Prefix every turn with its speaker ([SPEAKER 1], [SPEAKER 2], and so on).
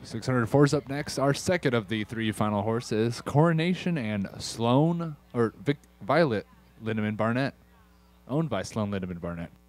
[SPEAKER 1] 604's up next. Our second of the three final horses, Coronation and Violet Lindemann Barnett, owned by Sloan Lindemann Barnett.